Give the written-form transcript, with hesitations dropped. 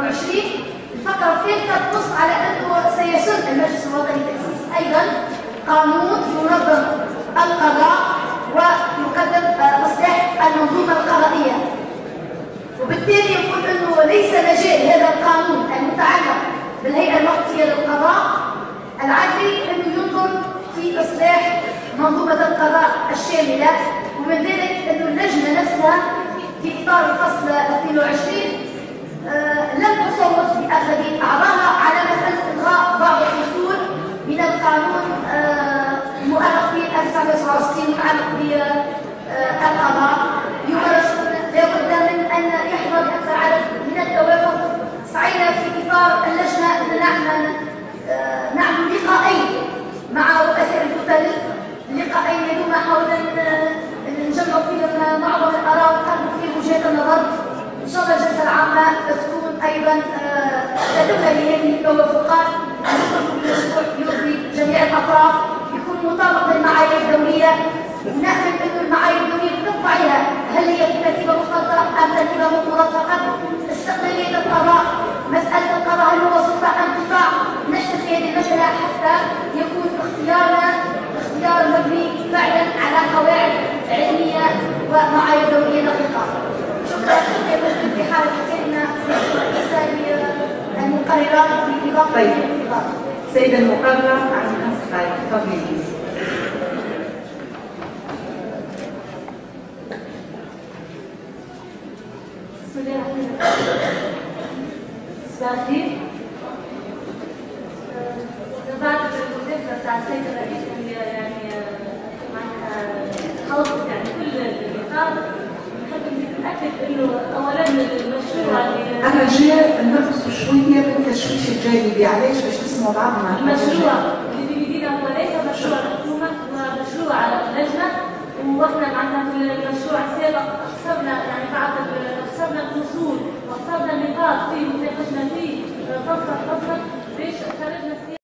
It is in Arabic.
22. الفقرة الثالثة تنص على أنه سيسن المجلس الوطني تأسيس أيضا قانون ينظم القضاء ويقدم إصلاح المنظومة القضائية. وبالتالي يقول أنه ليس مجال هذا القانون المتعلق بالهيئة الوقتية للقضاء العدلي أنه ينظر في إصلاح منظومة القضاء الشاملة، ومن ذلك أن اللجنة نفسها في إطار الفصل 22 لم تصوت بأغلبية أعضائها على مسألة إلغاء بعض الفصول من القانون المؤرخ في 1967 المتعلق بالقضاء. لا بد من أن يحظى بأكثر عدد من التوافق. سعينا في إطار اللجنة أن نعمل لقاءين مع رؤساء الكتل، لقاءين يدوم حول نجمع فيهم معظم الآراء ونقدم فيه وجهات النظر. إن شاء الله الجلسة العامة تكون أيضا تدل لهذه التوافقات، أن يكون مشروع يرضي جميع الأطراف، يكون مطابق للمعايير الدولية، ونأمل أن المعايير الدولية بتطبعها هل هي في ترتيبة مختلطة أم ترتيبة مفروضة فقط، استقلالية القضاء، مسألة القضاء هل هو سلطة أم قطاع، نحسب في هذه المسألة حتى يكون اختيارنا اختيار مبني فعلا على قواعد علمية ومعايير دولية دقيقة. شكرا في حالة كلمة المقررات في إضافة الانتظار. سيدة المقررة عن 5 دقائق، تفضلي. بسم الله الرحمن الرحيم. صباح الخير. بعد المذاكرة بتاع السيد الرئيس اللي يعني معناها خلصت يعني كل النقاط، نحب نتأكد إنه أولاً المشروع اللي أنا جاي نرقص شوية بالتشويش الجانبي، علاش باش نسمعوا بعضنا. المشروع اللي بيدينا هو ليس مشروع الحكومة، هو مشروع اللجنة، واحنا معناها في المشروع السابق قسمنا يعني بعض قسمنا الفصول وقسمنا النقاط فيه وناقشنا فيه فصل